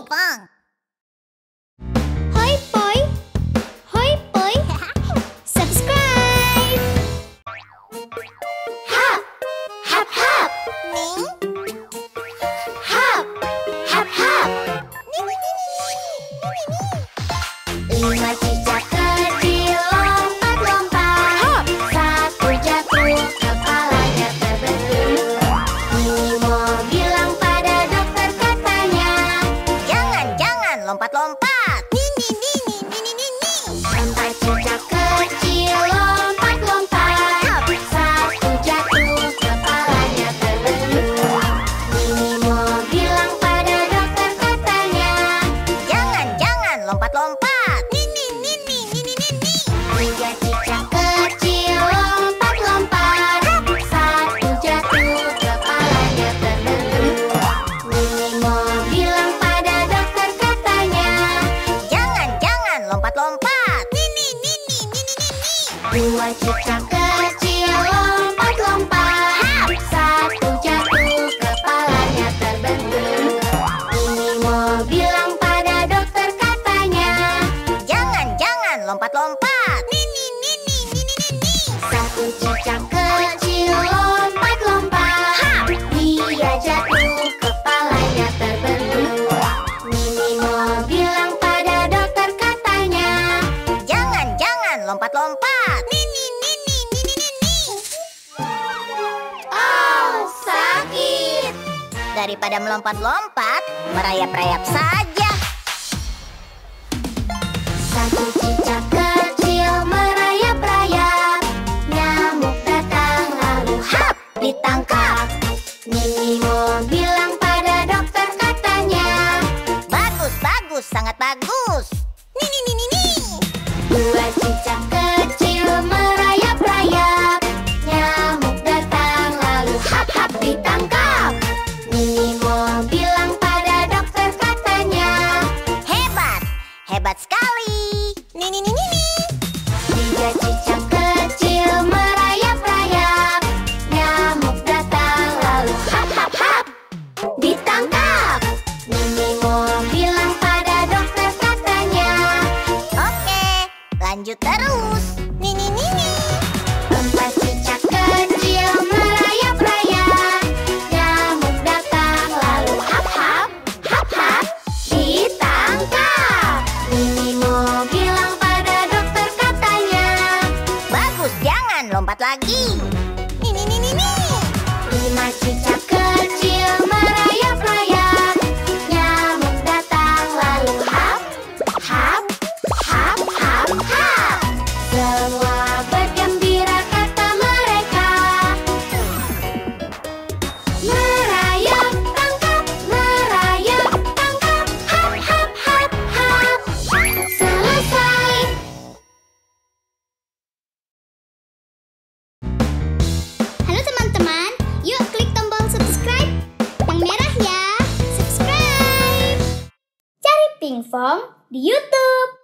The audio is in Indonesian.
pingpong. Hoi poi, subscribe. Hap, hap hap. Nih, Hap, hap hap. Lima cicak kecil lompat-lompat. Satu jatuh, kepalanya terbentur. Mimo bilang pada dokter katanya, jangan lompat-lompat. empat cicak kecil lompat-lompat. Satu jatuh, kepalanya terbentur. Mimo bilang pada dokter katanya, Jangan lompat-lompat. tiga cicak kecil lompat-lompat. Satu jatuh, kepalanya terbentur. Mimo bilang pada dokter katanya, Jangan lompat-lompat. dua cicak kecil lompat-lompat. Satu jatuh, kepalanya terbentur. Mimo bilang pada dokter katanya, Jangan lompat-lompat. satu cicak kecil lompat-lompat. Dia jatuh, kepalanya terbentur. Mimo bilang pada dokter katanya, Jangan lompat-lompat. oh sakit. Daripada melompat-lompat, merayap-rayap saja. Satu cicak kecil merayap-rayap. Nyamuk datang lalu hap, ditangkap. Mimo bilang pada dokter katanya, Bagus, sangat bagus. dua cicak kecil merayap-rayap. Nyamuk datang lalu hap-hap ditangkap. Mimo bilang pada dokter katanya, Hebat sekali. tiga cicak kecil merayap-rayap. Nyamuk datang lalu hap-hap-hap ditangkap. Mimo bilang pada dokter katanya, Oke, lanjut terus. empat cicak kecil merayap-rayap. Nyamuk datang lalu hap-hap, hap-hap ditangkap. Mimo bilang pada dokter katanya, Bagus, jangan lompat lagi. lima cicak kecil merayap-rayap. Nyamuk datang lalu hap, hap, hap, hap, hap. Semua bergembira kata mereka. Merayap, tangkap, hap, hap, hap, hap. Selesai. Halo teman-teman, yuk klik tombol subscribe yang merah ya. Subscribe. Cari Pingpong di YouTube.